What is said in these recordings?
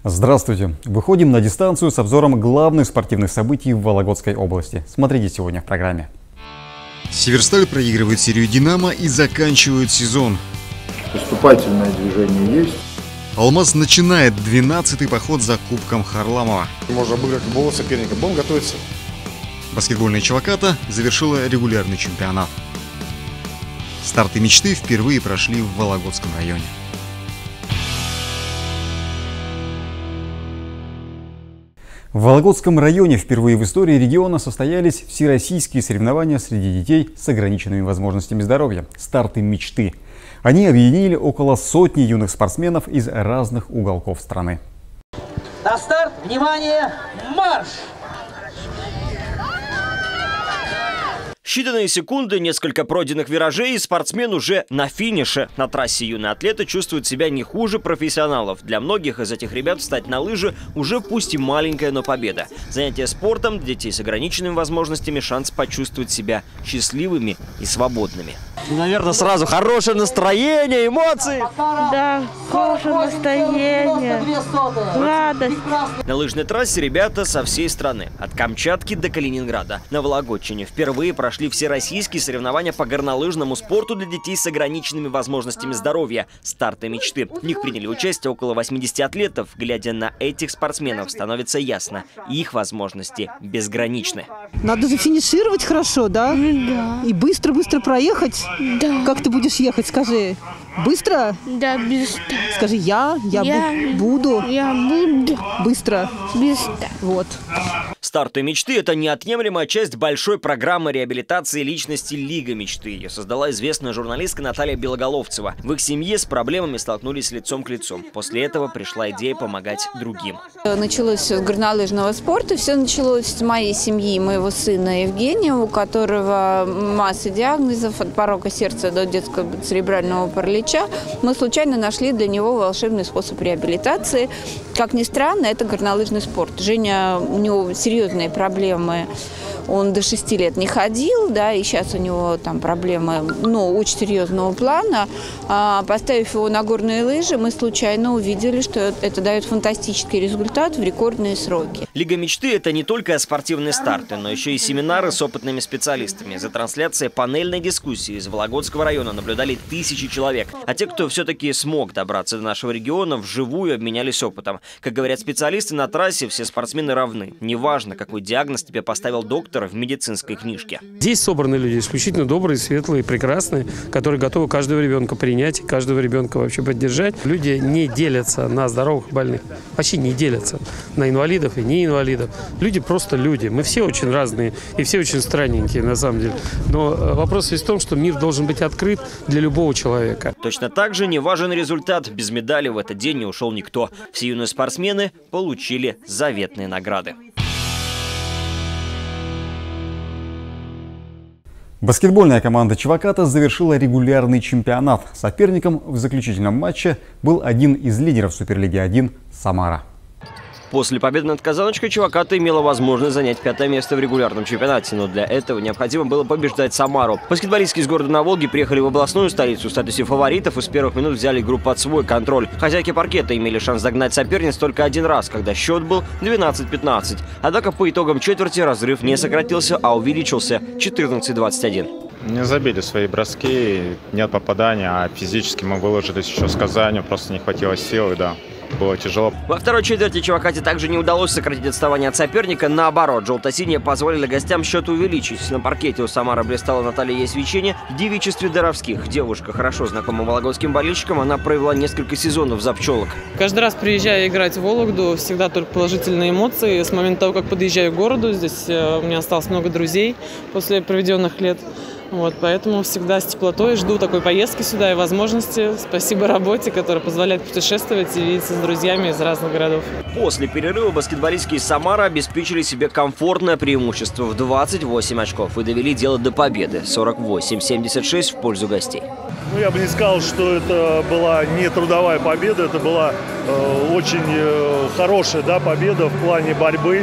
Здравствуйте! Выходим на дистанцию с обзором главных спортивных событий в Вологодской области. Смотрите сегодня в программе. Северсталь проигрывает серию «Динамо» и заканчивает сезон. Поступательное движение есть. «Алмаз» начинает 12-й поход за Кубком Харламова. Можно обыграть любого соперника. Будем готовиться. Баскетбольная «Чеваката» завершила регулярный чемпионат. Старты мечты впервые прошли в Вологодском районе. В Вологодском районе впервые в истории региона состоялись всероссийские соревнования среди детей с ограниченными возможностями здоровья – «Старты мечты». Они объединили около сотни юных спортсменов из разных уголков страны. На старт, внимание, марш! Считанные секунды, несколько пройденных виражей, и спортсмен уже на финише. На трассе юные атлеты чувствуют себя не хуже профессионалов. Для многих из этих ребят встать на лыжи уже пусть и маленькая, но победа. Занятие спортом для детей с ограниченными возможностями — шанс почувствовать себя счастливыми и свободными. И, наверное, сразу хорошее настроение, эмоции. Да, хорошее настроение, радость. На лыжной трассе ребята со всей страны. От Камчатки до Калининграда. На Вологодчине впервые прошли всероссийские соревнования по горнолыжному спорту для детей с ограниченными возможностями здоровья – «Старты мечты». В них приняли участие около 80 атлетов. Глядя на этих спортсменов, становится ясно – их возможности безграничны. Надо зафинишировать хорошо, да? Да. И быстро-быстро проехать? Да. Как ты будешь ехать, скажи? Быстро? Да, быстро. Скажи я буду. Я буду. Быстро. Быстро. Вот. «Старты мечты» – это неотъемлемая часть большой программы реабилитации личности «Лига мечты». Ее создала известная журналистка Наталья Белоголовцева. В их семье с проблемами столкнулись лицом к лицу. После этого пришла идея помогать другим. Началось с горнолыжного спорта. Все началось с моей семьи, моего сына Евгения, у которого масса диагнозов от порока сердца до детского церебрального паралича. Мы случайно нашли для него волшебный способ реабилитации. Как ни странно, это горнолыжный спорт. Женя, у него серьезные проблемы. Он до 6 лет не ходил, да, и сейчас у него там проблемы, очень серьезного плана. Поставив его на горные лыжи, мы случайно увидели, что это дает фантастический результат в рекордные сроки. «Лига мечты» — это не только спортивные старты, но еще и семинары с опытными специалистами. За трансляцией панельной дискуссии из Вологодского района наблюдали тысячи человек. А те, кто все-таки смог добраться до нашего региона, вживую обменялись опытом. Как говорят специалисты, на трассе все спортсмены равны. Неважно, какой диагноз тебе поставил доктор в медицинской книжке. Здесь собраны люди исключительно добрые, светлые, прекрасные, которые готовы каждого ребенка принять, каждого ребенка вообще поддержать. Люди не делятся на здоровых и больных, вообще не делятся на инвалидов и не инвалидов. Люди просто люди. Мы все очень разные и все очень странненькие на самом деле. Но вопрос весь в том, что мир должен быть открыт для любого человека. Точно так же не важен результат. Без медали в этот день не ушел никто. Все юные спортсмены получили заветные награды. Баскетбольная команда «Чеваката» завершила регулярный чемпионат. Соперником в заключительном матче был один из лидеров Суперлиги-1 – «Самара». После победы над «Казаночкой» «Чеваката» имела возможность занять 5-е место в регулярном чемпионате, но для этого необходимо было побеждать «Самару». Баскетболистки из города на Волге приехали в областную столицу в статусе фаворитов и с первых минут взяли игру под свой контроль. Хозяйки паркета имели шанс догнать соперниц только один раз, когда счет был 12-15. Однако по итогам четверти разрыв не сократился, а увеличился 14-21. Не забили свои броски, нет попадания, а физически мы выложились еще с Казанью, просто не хватило сил, и да. Было тяжело. Во второй четверти «Чевакате» также не удалось сократить отставание от соперника. Наоборот, желто-синие позволили гостям счет увеличить. На паркете у «Самары» блистала Наталья Ясвичене в девичестве Доровских. Девушка хорошо знакома вологодским болельщикам, она провела несколько сезонов за пчелок. Каждый раз, приезжая играть в Вологду, всегда только положительные эмоции. С момента того, как подъезжаю к городу, здесь у меня осталось много друзей после проведенных лет. Поэтому всегда с теплотой жду такой поездки сюда и возможности. Спасибо работе, которая позволяет путешествовать и видеться с друзьями из разных городов. После перерыва баскетболистки из «Самары» обеспечили себе комфортное преимущество в 28 очков и довели дело до победы 48-76 в пользу гостей. Я бы не сказал, что это была не трудовая победа, это была очень хорошая победа в плане борьбы.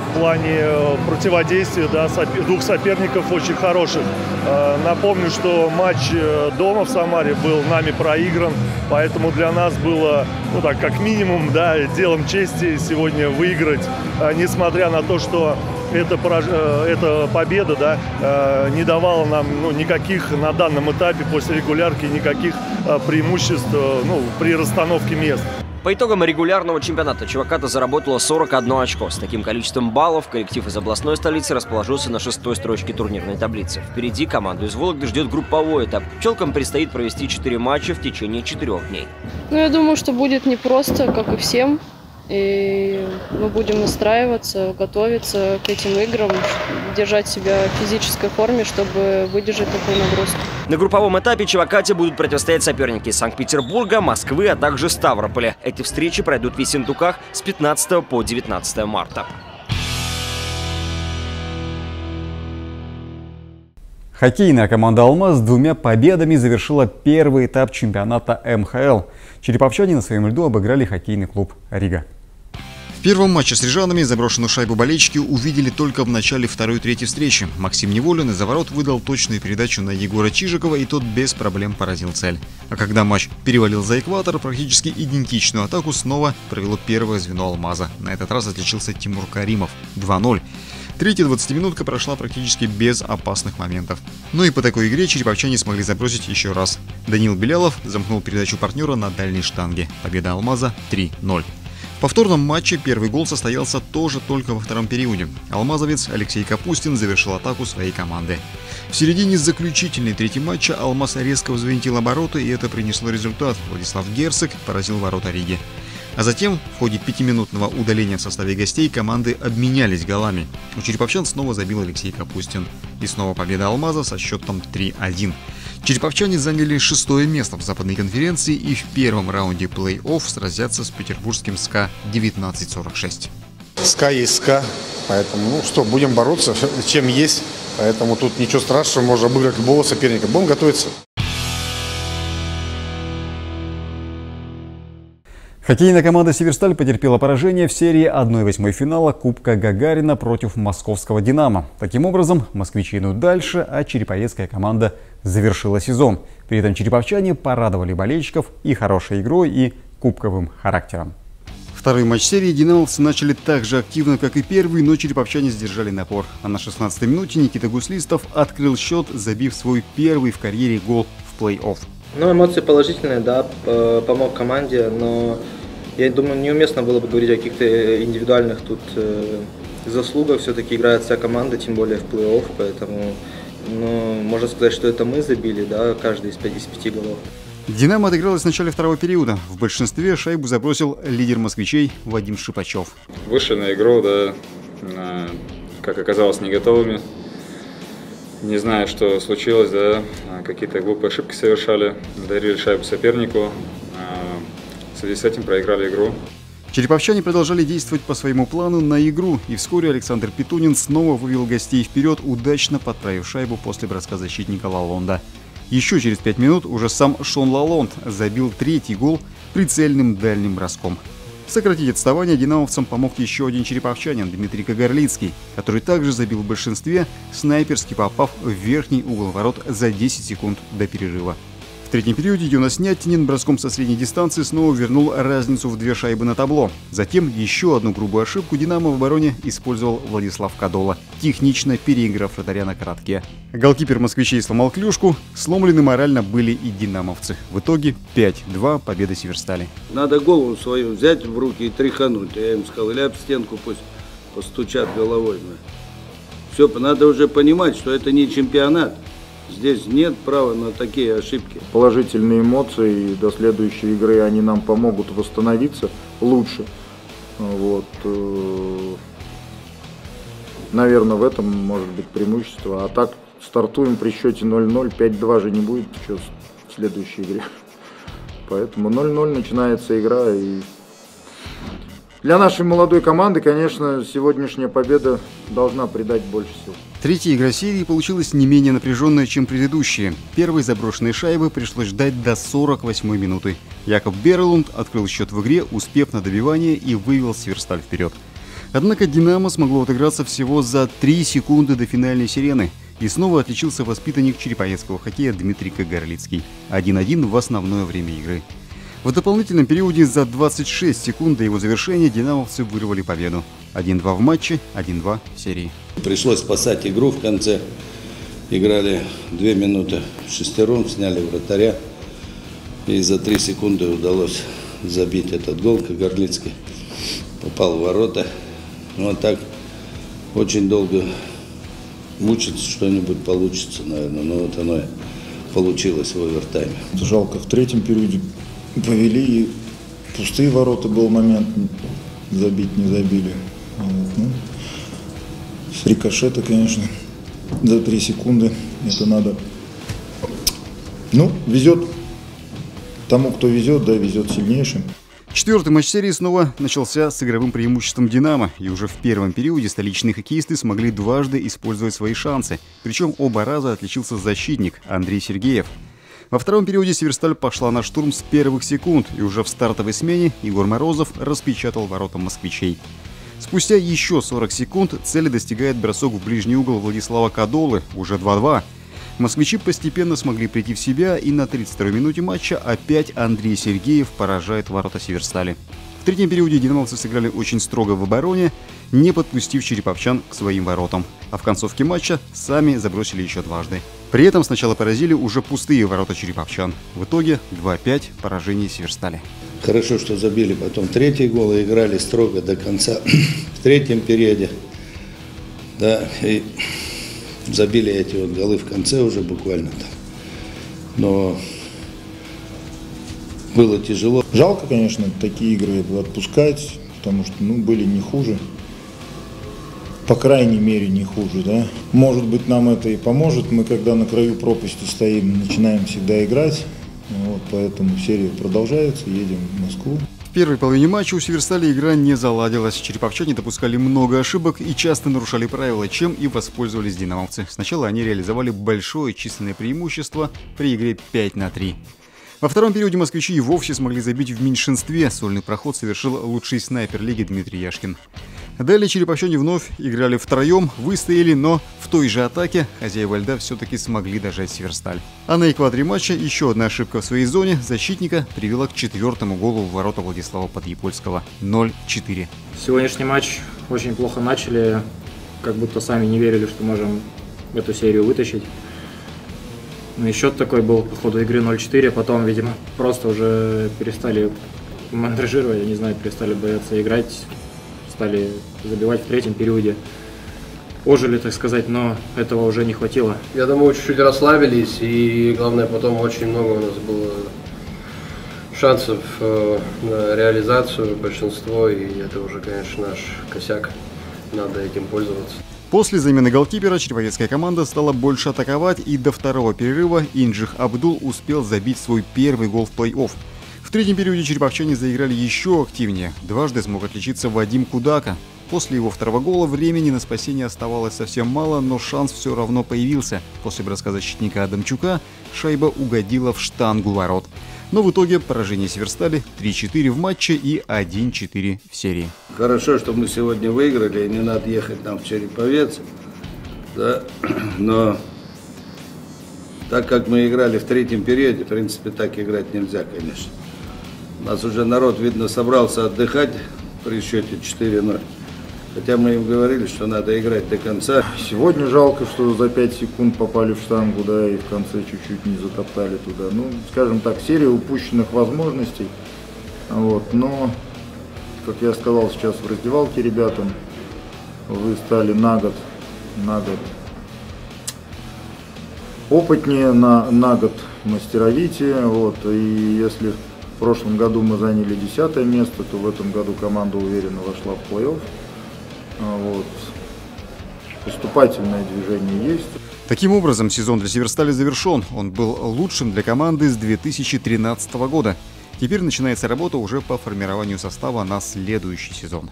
в плане противодействия, да, двух соперников очень хороших. Напомню, что матч дома в Самаре был нами проигран, поэтому для нас было, ну так, как минимум, да, делом чести сегодня выиграть, несмотря на то, что эта победа, да, не давала нам, ну, никаких на данном этапе после регулярки никаких преимуществ, ну, при расстановке мест. По итогам регулярного чемпионата Чуваката заработала 41 очко. С таким количеством баллов коллектив из областной столицы расположился на 6-й строчке турнирной таблицы. Впереди команду из Вологды ждет групповой этап. Пчелкам предстоит провести 4 матча в течение 4 дней. Ну, я думаю, что будет непросто, как и всем. И мы будем настраиваться, готовиться к этим играм, держать себя в физической форме, чтобы выдержать такую нагрузку. На групповом этапе Чувакате будут противостоять соперники из Санкт-Петербурга, Москвы, а также Ставрополя. Эти встречи пройдут в Ессентуках с 15 по 19 марта. Хоккейная команда «Алмаз» с 2 победами завершила первый этап чемпионата МХЛ. Череповчане на своем льду обыграли хоккейный клуб «Рига». В первом матче с рижанами заброшенную шайбу болельщики увидели только в начале второй-третьей встречи. Максим Неволин из-за ворот выдал точную передачу на Егора Чижикова, и тот без проблем поразил цель. А когда матч перевалил за экватор, практически идентичную атаку снова провело первое звено «Алмаза». На этот раз отличился Тимур Каримов – 2-0. Третья 20-минутка прошла практически без опасных моментов. Но и по такой игре череповчане смогли забросить еще раз. Даниил Белялов замкнул передачу партнера на дальней штанге. Победа «Алмаза» 3-0. В повторном матче первый гол состоялся тоже только во втором периоде. Алмазовец Алексей Капустин завершил атаку своей команды. В середине заключительной трети матча «Алмаз» резко взвинтил обороты, и это принесло результат. Владислав Герцог поразил ворота Риги. А затем, в ходе 5-минутного удаления в составе гостей, команды обменялись голами. У череповчан снова забил Алексей Капустин. И снова победа «Алмаза» со счетом 3-1. Череповчане заняли 6-е место в западной конференции и в первом раунде плей-офф сразятся с петербургским СКА 1946. СКА есть СКА, поэтому, ну что, будем бороться, чем есть. Поэтому тут ничего страшного, можно обыграть любого соперника. Будем готовиться. Хоккейная команда «Северсталь» потерпела поражение в серии 1/8 финала Кубка Гагарина против московского «Динамо». Таким образом, москвичи идут дальше, а череповецкая команда завершила сезон. При этом череповчане порадовали болельщиков и хорошей игрой, и кубковым характером. Второй матч серии динамовцы начали так же активно, как и первый, но череповчане сдержали напор. А на 16-й минуте Никита Гуслистов открыл счет, забив свой первый в карьере гол в плей-офф. Ну, эмоции положительные, да, помог команде, но я думаю, неуместно было бы говорить о каких-то индивидуальных тут заслугах. Все-таки играет вся команда, тем более в плей-офф, поэтому, ну, можно сказать, что это мы забили, да, каждый из 5 голов. «Динамо» отыгралось в начале второго периода. В большинстве шайбу забросил лидер москвичей Вадим Шипачев. Вышли на игру, да, как оказалось, не готовыми. Не знаю, что случилось, да, какие-то глупые ошибки совершали, дарили шайбу сопернику, в связи с этим проиграли игру. Череповчане продолжали действовать по своему плану на игру, и вскоре Александр Петунин снова вывел гостей вперед, удачно подправив шайбу после броска защитника Лалонда. Еще через 5 минут уже сам Шон Лалонд забил третий гол прицельным дальним броском. Сократить отставание динамовцам помог еще один череповчанин Дмитрий Кагарлицкий, который также забил в большинстве, снайперски попав в верхний угол ворот за 10 секунд до перерыва. В третьем периоде Юнас Няттинин броском со средней дистанции снова вернул разницу в 2 шайбы на табло. Затем еще одну грубую ошибку «Динамо» в обороне использовал Владислав Кадола, технично переиграв вратаря на коротке. Голкипер москвичей сломал клюшку, сломлены морально были и динамовцы. В итоге 5-2 победа Северстали. Надо голову свою взять в руки и тряхануть. Я им сказал, или об стенку пусть постучат головой. Все, надо уже понимать, что это не чемпионат. Здесь нет права на такие ошибки. Положительные эмоции, и до следующей игры они нам помогут восстановиться лучше. Вот. Наверное, в этом может быть преимущество. А так стартуем при счете 0-0, 5-2 же не будет еще в следующей игре. Поэтому 0-0 начинается игра. И для нашей молодой команды, конечно, сегодняшняя победа должна придать больше сил. Третья игра серии получилась не менее напряженная, чем предыдущие. Первой заброшенной шайбы пришлось ждать до 48-й минуты. Якоб Берлунд открыл счет в игре, успев на добивание, и вывел Северсталь вперед. Однако «Динамо» смогло отыграться всего за 3 секунды до финальной сирены. И снова отличился воспитанник череповецкого хоккея Дмитрий Кагарлицкий. 1-1 в основное время игры. В дополнительном периоде за 26 секунд до его завершения динамовцы вырвали победу. 1-2 в матче, 1-2 в серии. Пришлось спасать игру в конце. Играли 2 минуты шестером, сняли вратаря. И за 3 секунды удалось забить этот гол. Кагарлицкий попал в ворота. Ну а так очень долго мучиться, что-нибудь получится, наверное. Но вот оно и получилось в овертайме. Жалко, в третьем периоде повели, и пустые ворота был момент, забить не забили. Ну, с рикошета, конечно, за 3 секунды это надо. Ну, везет тому, кто везет, да, везет сильнейшим. Четвертый матч серии снова начался с игровым преимуществом «Динамо», и уже в первом периоде столичные хоккеисты смогли дважды использовать свои шансы. Причем оба раза отличился защитник Андрей Сергеев. Во втором периоде «Северсталь» пошла на штурм с первых секунд, и уже в стартовой смене Егор Морозов распечатал ворота москвичей. Спустя еще 40 секунд цели достигает бросок в ближний угол Владислава Кадолы, уже 2-2. Москвичи постепенно смогли прийти в себя, и на 32-й минуте матча опять Андрей Сергеев поражает ворота «Северстали». В третьем периоде динамовцы сыграли очень строго в обороне, не подпустив череповчан к своим воротам. А в концовке матча сами забросили еще дважды. При этом сначала поразили уже пустые ворота череповчан. В итоге 2-5 поражение «Северстали». Хорошо, что забили потом третий гол и играли строго до конца в третьем периоде. Да, и забили эти вот голы в конце уже буквально там. Но было тяжело. Жалко, конечно, такие игры отпускать, потому что, были не хуже. По крайней мере, не хуже, да. Может быть, нам это и поможет. Мы, когда на краю пропасти стоим, начинаем всегда играть. Вот, поэтому серия продолжается, едем в Москву. В первой половине матча у «Северстали» игра не заладилась. Череповчане допускали много ошибок и часто нарушали правила, чем и воспользовались динамовцы. Сначала они реализовали большое численное преимущество при игре 5-3. Во втором периоде москвичи и вовсе смогли забить в меньшинстве. Сольный проход совершил лучший снайпер лиги Дмитрий Яшкин. Далее череповчане вновь играли втроем, выстояли, но в той же атаке хозяева льда все-таки смогли дожать «Северсталь». А на экваторе матча еще одна ошибка в своей зоне защитника привела к 4-му голу в ворота Владислава Подъепольского. 0-4. Сегодняшний матч очень плохо начали, как будто сами не верили, что можем эту серию вытащить. Ну и счет такой был по ходу игры 0-4, потом, видимо, просто уже перестали мандражировать, я не знаю, перестали бояться играть. Стали забивать в третьем периоде. Ожили, так сказать, но этого уже не хватило. Я думаю, чуть-чуть расслабились, и главное, потом очень много у нас было шансов на реализацию, большинство, и это уже, конечно, наш косяк. Надо этим пользоваться. После замены голкипера череповецкая команда стала больше атаковать, и до второго перерыва Инджих Абдул успел забить свой первый гол в плей-офф. В третьем периоде череповчане заиграли еще активнее. Дважды смог отличиться Вадим Кудака. После его второго гола времени на спасение оставалось совсем мало, но шанс все равно появился. После броска защитника Адамчука шайба угодила в штангу ворот. Но в итоге поражение «Северстали» 3-4 в матче и 1-4 в серии. Хорошо, что мы сегодня выиграли, и не надо ехать нам в Череповец. Да? Но так как мы играли в третьем периоде, в принципе, так играть нельзя, конечно. У нас уже народ, видно, собрался отдыхать при счете 4-0. Хотя мы им говорили, что надо играть до конца. Сегодня жалко, что за 5 секунд попали в штангу, да, и в конце чуть-чуть не затоптали туда. Ну, скажем так, серия упущенных возможностей. Вот, но, как я сказал сейчас в раздевалке ребятам, вы стали на год опытнее, на год мастеровитее. Вот, и если в прошлом году мы заняли 10-е место, то в этом году команда уверенно вошла в плей-офф. Вот. Поступательное движение есть. Таким образом, сезон для «Северстали» завершен. Он был лучшим для команды с 2013 года. Теперь начинается работа уже по формированию состава на следующий сезон.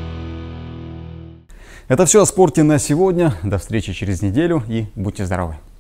Это все о спорте на сегодня. До встречи через неделю и будьте здоровы!